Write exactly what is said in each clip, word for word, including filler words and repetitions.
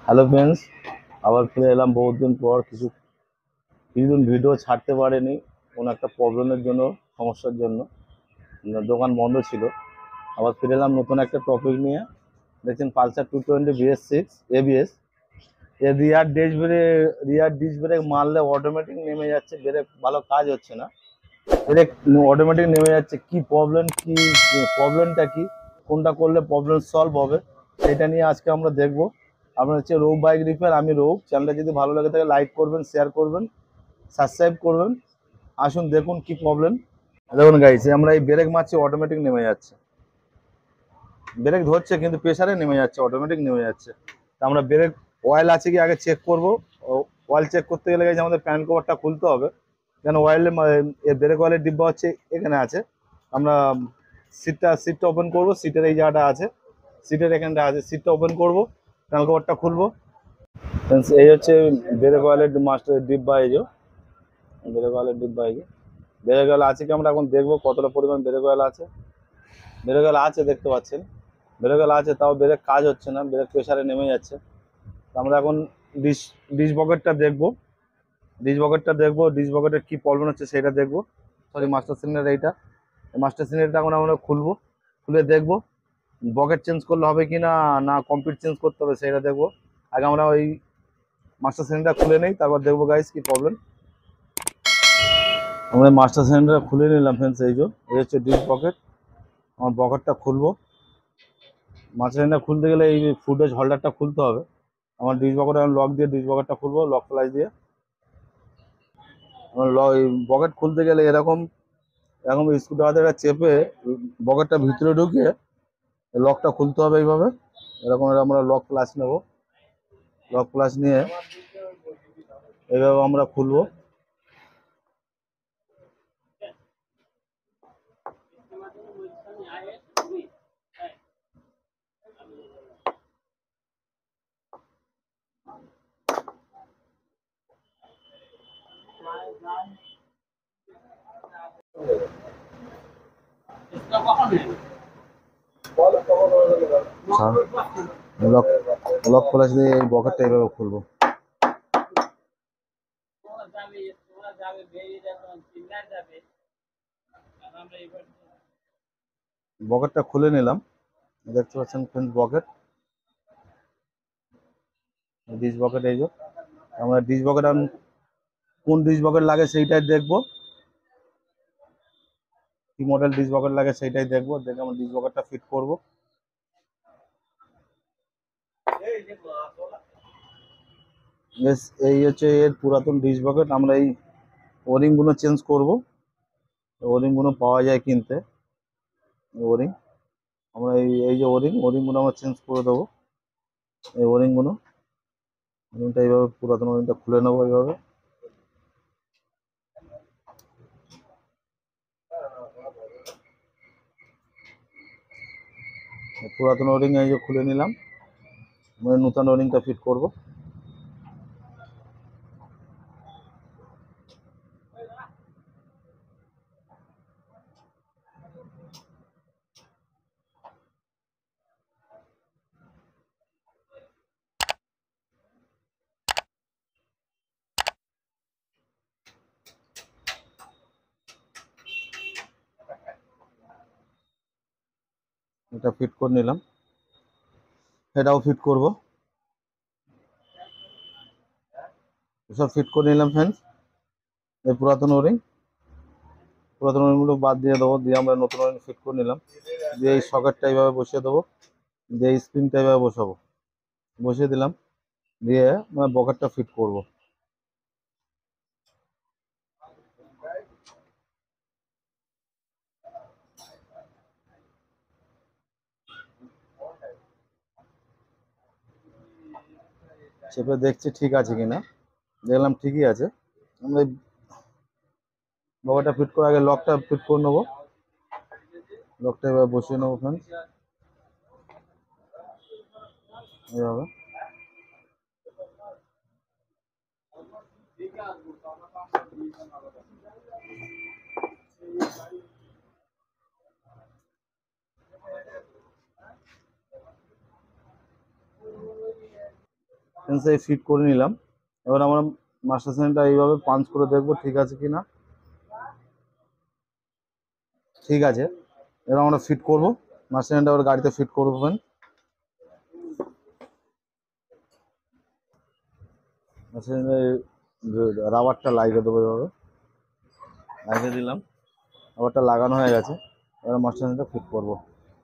Hello friends, আবার ফিরে এলাম বহুত দিন পর। কিছু কিছুদিন ভিডিও ছাড়তে পারিনি, কোনো একটা প্রবলেমের জন্য, সমস্যার জন্য দোকান বন্ধ ছিল। আবার ফিরে এলাম নতুন একটা টপিক নিয়ে। দেখছেন Pulsar two twenty BS six ABS, এর rear disc brake rear disc brake মারলে অটোমেটিক নেমে যাচ্ছে, ব্রেক ভালো কাজ হচ্ছে না, ব্রেক অটোমেটিক নেমে যাচ্ছে। কি প্রবলেম, কি প্রবলেমটা কি, কোনটা করলে প্রবলেম সলভ হবে, সেটা নিয়ে আজকে আমরা দেখব। আপনার হচ্ছে রৌপ বাইক রিপেয়ার, আমি রৌপ। চ্যানেলটা যদি ভালো লাগে থাকে লাইক করবেন, শেয়ার করবেন, সাবস্ক্রাইব করবেন। আসুন দেখুন কি প্রবলেম। দেখুন গাইস, আমরা এই ব্রেক মারছি, অটোমেটিক নেমে যাচ্ছে। ব্রেক ধরছে কিন্তু প্রেসারে নেমে যাচ্ছে, অটোমেটিক নেমে যাচ্ছে। তা আমরা ব্রেক অয়েল আছে কি আগে চেক করব। অয়েল চেক করতে গেলে গেছে আমাদের প্যান কভারটা খুলতে হবে, কেন অয়েলের ব্রেক অয়েলের ডিব্বা হচ্ছে এখানে আছে। আমরা সিটটা সিটটা ওপেন করব, সিটের এই জায়গাটা আছে, সিটের এখানটা আছে, সিটটা ওপেন করব, প্যান কভারটা খুলবো। এই হচ্ছে ব্রেক অয়েলের মাস্টার ডিব্বা, এই যে ব্রেক অয়েলের ডিব্বা, এই যে ব্রেক অয়েল আছে কি আমরা এখন দেখবো কতটা পরিমাণ ব্রেক অয়েল আছে। ব্রেক অয়েল আছে, দেখতে পাচ্ছেন ব্রেক অয়েল আছে, তাও ব্রেক কাজ হচ্ছে না, ব্রেক প্রেসারে নেমে যাচ্ছে। আমরা এখন ডিস ডিস বকেটটা দেখবো, ডিস বকেটটা দেখবো ডিস বকেটের কী প্রবলেম হচ্ছে সেটা দেখবো। সরি, মাস্টার সিলিন্ডার এইটা, মাস্টার সিলিন্ডারটা এখন আমরা খুলবো, খুলে দেখবো বকেট চেঞ্জ করলে হবে কি না, না কমপ্লিট চেঞ্জ করতে হবে সেটা দেখবো। আগে আমরা ওই মাস্টার সিলিন্ডার খুলে নেই, তারপর দেখবো গাইস কি প্রবলেম। আমরা মাস্টার সিলিন্ডার খুলে নিলাম ফ্রেন্ডস। এই যে এই হচ্ছে ডিস বকেট, আমার বকেটটা খুলবো। মাস্টার সিলিন্ডার খুলতে গেলে এই ফুটেজ হোল্ডারটা খুলতে হবে। আমার ডিস বকেট আমি লক দিয়ে ডিস বকেটটা খুলবো, লক ফ্লাশ দিয়ে। আমার বকেট খুলতে গেলে এরকম এরকম স্ক্রুড্রাইভারটা চেপে বকেটটা ভিতরে ঢুকিয়ে লকটা খুলতে হবে এইভাবে। এরকম আমরা লক প্লাস নেব, লক প্লাস নিয়ে এইভাবে আমরা খুলবো। লক লক প্লাস দিয়ে এই বকেটটা এইভাবে খুলবো। বকেটটা খুলে নিলাম, দেখতে পাচ্ছেন ফ্রেন্ডস বকেট, ডিশ বকেট। এই যে আমরা ডিশ বকেট, কোন ডিশ বকেট লাগে সেইটাই দেখবো, কি মডেল ডিশ বকেট লাগে সেইটাই দেখবো, দেখে আমরা ডিশ বকেটটা ফিট করব। এই হচ্ছে এর পুরাতন ডিশ বকেট, আমরা এই ওরিং গুলো চেঞ্জ করব। ওরিং গুলো পাওয়া যায় কিনতে, ওরিং আমরা এই এই যে ওরিং ওরিং গুলো আমরা চেঞ্জ করে দেবো। এই ওরিং গুলো ওরিংটা এইভাবে পুরাতন ওরিংটা খুলে নেবো এইভাবে। পুরাতন ওরিং এই যে খুলে নিলাম, আমরা নতুন ওরিংটা ফিট করব। এটা ফিট করে নিলাম, এটাও ফিট করব। এসব ফিট করে নিলাম ফ্রেন্ডস। এই পুরাতন ওরিং পুরাতন ওরিংগুলো বাদ দিয়ে দেবো, দিয়ে আমরা নতুন ওরিং ফিট করে নিলাম। দিয়ে এই সকেটটা এইভাবে বসিয়ে দেবো, দিয়ে এই স্প্রিংটা এইভাবে বসাবো, বসিয়ে দিলাম। দিয়ে আমরা বকেটটা ফিট করব। চেপে দেখছি ঠিক আছে কিনা, দেখলাম ঠিকই আছে। আমরা এই বকেটটা ফিট করার আগে লকটা ফিট করে নেবো, লকটা এবার বসিয়ে নেবো ফ্রেন্ডস এইভাবে। সেন্সে ফিট করে নিলাম। এবার আমরা মাস্টার সেন্সটা এইভাবে পাঞ্চ করে দেখবো ঠিক আছে কি না। ঠিক আছে, এবার আমরা ফিট করবো মাস্টার সেন্সটা, এবার গাড়িতে ফিট করবেন। মাস্টার রাবারটা লাগিয়ে দেবো, এভাবে লাগিয়ে দিলাম, রাবারটা লাগানো হয়ে গেছে। এবার মাস্টার সেন্সটা ফিট করবো।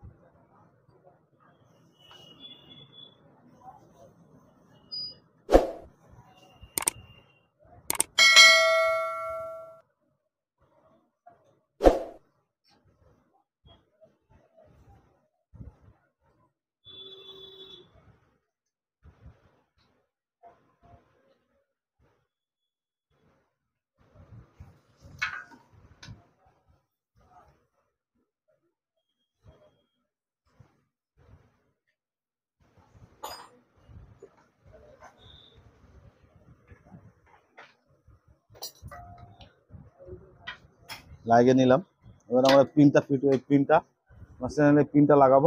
লাগিয়ে নিলাম। এবার আমরা পিনটা ফিট ওই পিনটা মাস্টার সেন্সের পিনটা লাগাবো।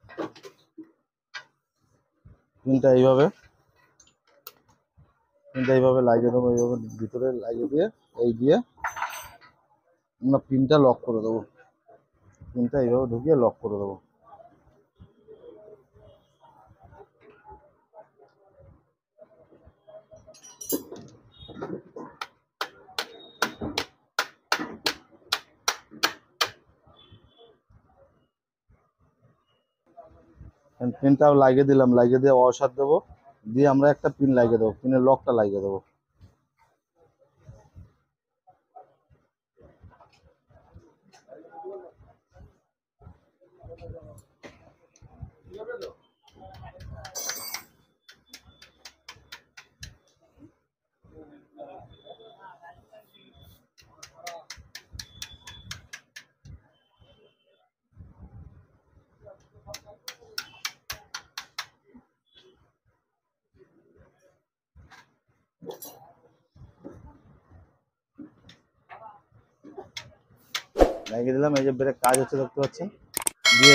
পিনটা এইভাবে পিনটা এইভাবে লাগিয়ে দেবো, এইভাবে ভিতরে লাগিয়ে দিয়ে এই দিয়ে আমরা পিনটা লক করে দেবো। পিনটা এইভাবে ঢুকিয়ে লক করে দেবো। পিনটাও লাগিয়ে দিলাম, লাগিয়ে দিয়ে ওয়াশার দেবো, দিয়ে আমরা একটা পিন লাগিয়ে দেবো, পিনের লকটা লাগিয়ে দেবো। লাগিয়ে দিলাম, এই যে ব্রেক কাজ হচ্ছে দেখতে পাচ্ছেন। দিয়ে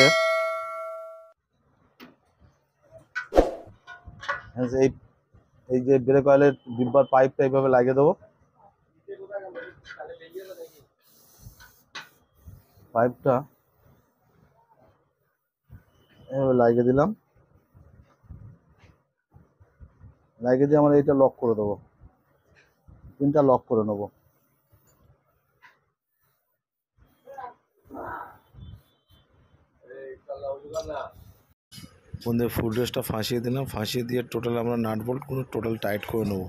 এই এই যে ব্রেক অয়েলের ডিব্বার পাইপটা এইভাবে লাগিয়ে দেবো। পাইপটা এভাবে লাগিয়ে দিলাম, লাগিয়ে দিয়ে আমরা এইটা লক করে দেবো, পিনটা লক করে নেবো। বন্ধু ফুল ড্রেসটা ফাঁসিয়ে দিলাম, ফাঁসিয়ে দিয়ে টোটাল আমরা নাট বোল্টগুলো টোটাল টাইট করে নেবো।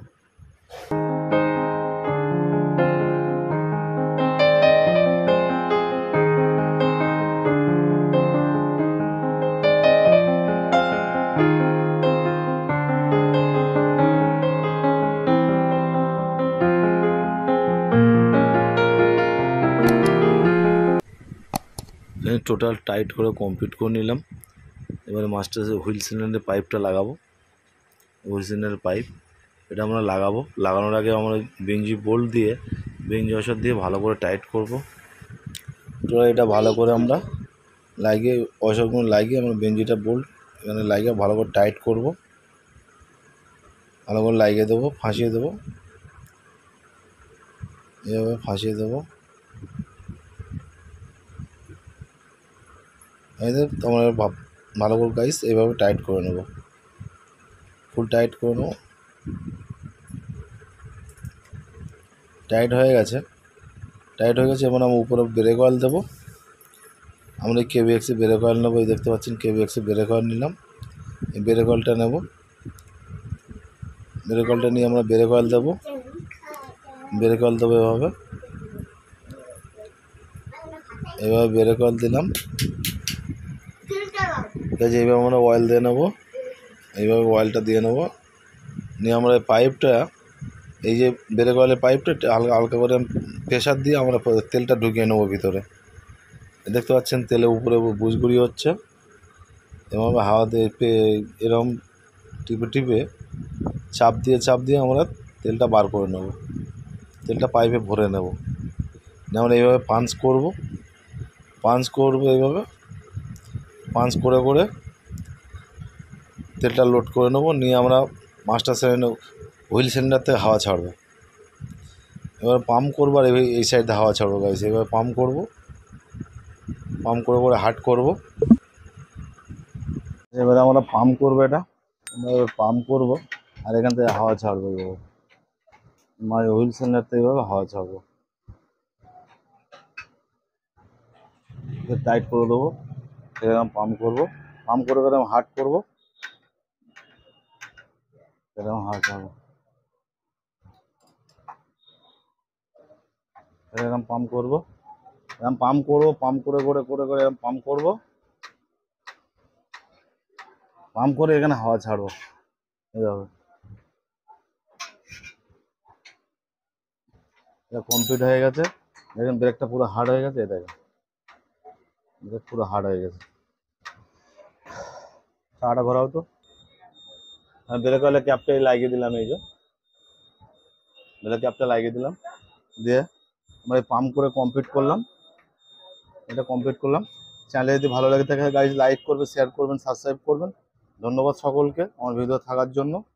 টোটাল টাইট করে কমপ্লিট করে নিলাম। এবারে মাস্টার হুইল সিলিন্ডারের পাইপটা লাগাবো। হুইল সিলিন্ডারের পাইপ এটা আমরা লাগাবো। লাগানোর আগে আমরা বেঞ্জি বোল্ট দিয়ে বেঞ্জি ওয়াশার দিয়ে ভালো করে টাইট করব। তো এটা ভালো করে আমরা লাগিয়ে ওয়াশারগুলো লাগিয়ে আমরা বেঞ্জিটা বোল্ট এখানে লাগিয়ে ভালো করে টাইট করব। ভালো করে লাগিয়ে দেবো, ফাঁসিয়ে দেবো, এভাবে ফাঁসিয়ে দেবো। তোমরা ভালো করে গাইস এইভাবে টাইট করে নেব, ফুল টাইট করে নেব। টাইট হয়ে গেছে, টাইট হয়ে গেছে। এবার আমরা উপরে ব্রেক অয়েল দেবো। আমরা এই কেভিএক্সি ব্রেক অয়েল নেবো, এই দেখতে পাচ্ছেন কেভিএক্সি ব্রেক অয়েল নিলাম। এই ব্রেক অয়েলটা নেব, ব্রেক অয়েলটা নিয়ে আমরা ব্রেক অয়েল দেবো, ব্রেক অয়েল দেবো এভাবে এভাবে ব্রেক অয়েল দিলাম। ঠিক আছে, এইভাবে আমরা অয়েল দিয়ে নেবো, এইভাবে অয়েলটা দিয়ে নেবো। নিয়ে আমরা এই পাইপটা এই যে ব্রেক অয়েলের পাইপটা হালকা হালকা করে প্রেশার দিয়ে আমরা তেলটা ঢুকিয়ে নেবো ভিতরে। দেখতে পাচ্ছেন তেলের উপরে বুজগুড়ি হচ্ছে, এভাবে হাওয়া দিয়ে এরকম টিপে টিপে চাপ দিয়ে চাপ দিয়ে আমরা তেলটা বার করে নেব, তেলটা পাইপে ভরে নেব। আমরা এইভাবে পাঞ্চ করব, পাঞ্চ করব এইভাবে পাঞ্চ করে করে তেলটা লোড করে নেব। নিয়ে আমরা মাস্টার সিলিন্ডার হুইল সিলিন্ডার থেকে হাওয়া ছাড়বে। এবার পাম্প করবো আর এই সাইড দিয়ে হাওয়া ছাড়বো গাইস। এবার পাম্প করবো, পাম্প করে করে হার্ড করবো। এবারে আমরা পাম্প করবো, এটা আমরা পাম্প করবো আর এখান থেকে হাওয়া ছাড়বো। আমার হুইল সিলিন্ডার থেকে এইভাবে হাওয়া ছাড়বো, টাইট করে দেবো। এরকম পাম্প করবো, পাম্প করে এরকম হার্ড করবো, এরকম হাওয়া ছাড়বো। এরকম পাম্প করবো, এরকম পাম্প করবো, পাম্প করে করে করে করে এরকম পাম্প করবো, পাম্প করে এখানে হাওয়া ছাড়বো এইভাবে। এটা কমপ্লিট হয়ে গেছে। দেখেন ব্রেকটা পুরো হার্ড হয়ে গেছে, এটা ব্রেক পুরো হার্ড হয়ে গেছে। চাটা ঘোরাও তো। আমি ব্রেক হলে ক্যাপটা লাগিয়ে দিলাম, এই যে ব্রেক ক্যাপটা লাগিয়ে দিলাম, দিয়ে আমরা পাম্প করে কমপ্লিট করলাম। এটা কমপ্লিট করলাম। চ্যানেলে যদি ভালো লাগে থাকে গাইজ লাইক করবেন, শেয়ার করবেন, সাবস্ক্রাইব করবেন। ধন্যবাদ সকলকে আমার ভিডিও থাকার জন্য।